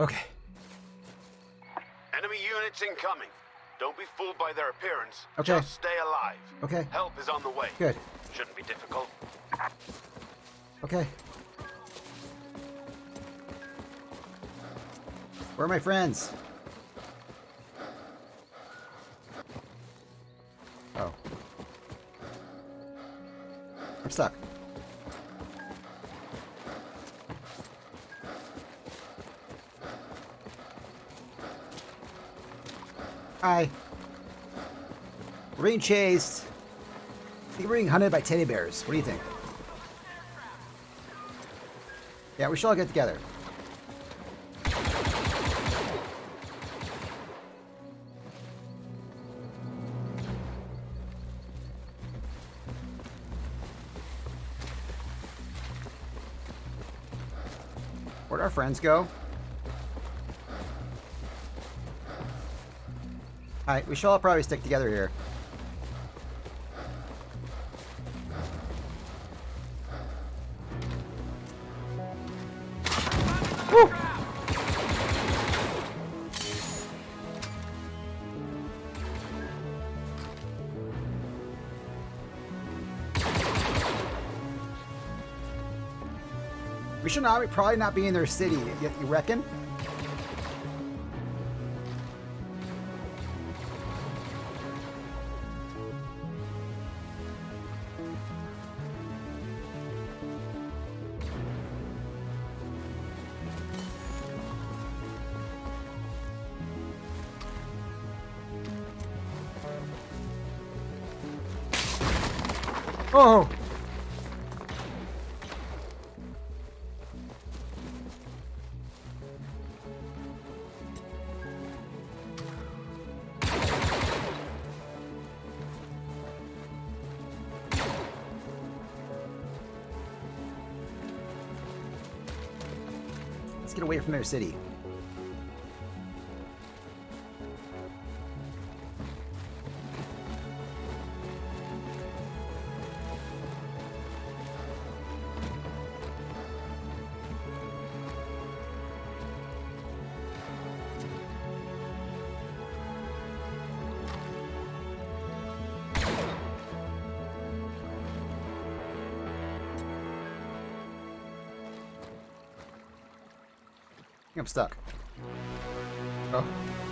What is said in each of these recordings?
Okay. Enemy units incoming. Don't be fooled by their appearance. Okay. Just stay alive. Okay. Help is on the way. Good. Shouldn't be difficult. Okay. Where are my friends? Oh. I'm stuck. Hi. We're being chased. I think we're being hunted by teddy bears. What do you think? Yeah, we should all get together. Where'd our friends go? Alright, we should all probably stick together here. Woo! We should probably not be in their city, you reckon? Oh! Let's get away from their city. I'm stuck. Oh.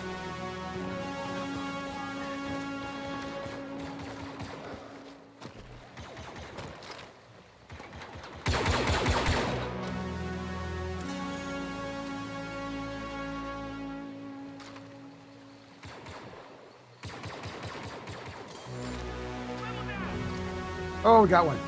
Oh, we got one.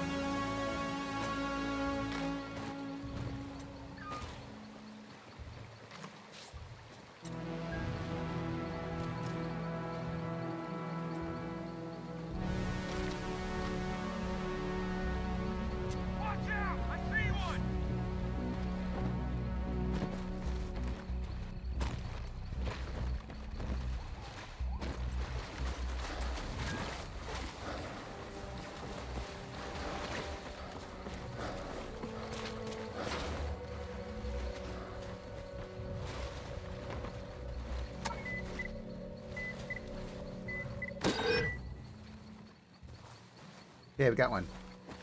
Okay, we got one.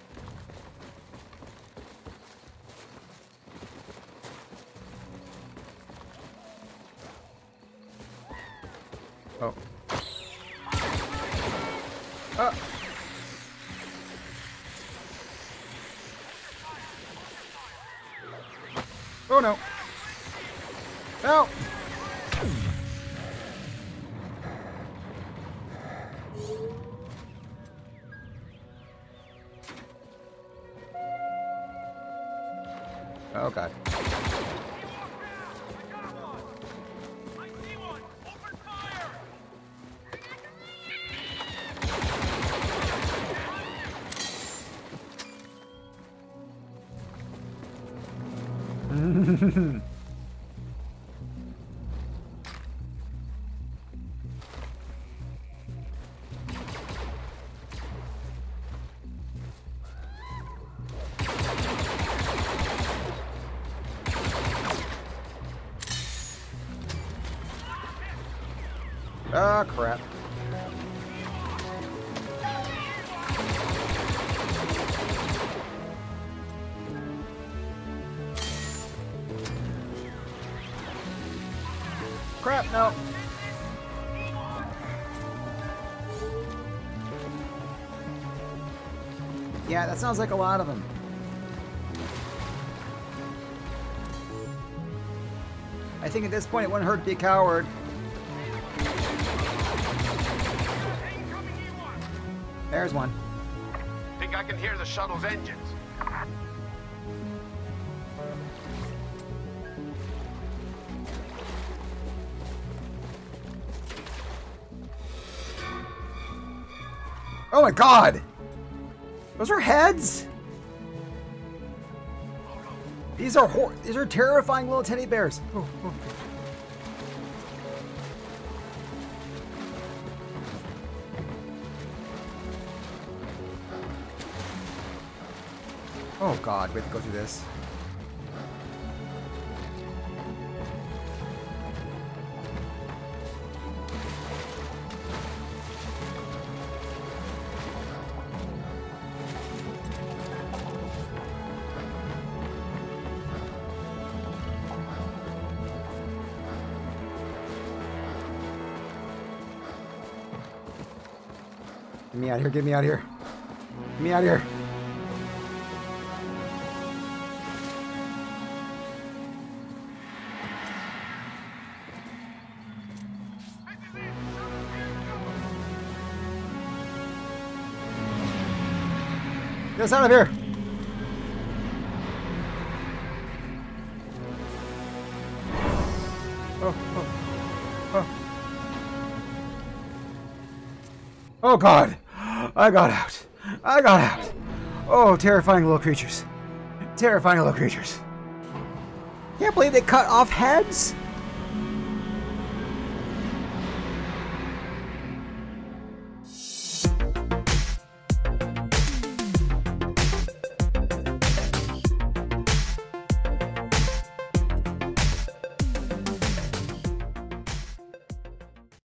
Oh. Oh. Oh no. No. Oh god. Ah, crap. Crap, no. Yeah, that sounds like a lot of them. I think at this point it wouldn't hurt to be a coward. There's one. Think I can hear the shuttle's engines. Oh my god! Those are heads? These are terrifying little teddy bears. Oh god, we have to go through this. Get me out of here, get me out of here. Get me out of here. Get us out of here. Oh god. I got out. I got out. Oh, terrifying little creatures. Terrifying little creatures. Can't believe they cut off heads.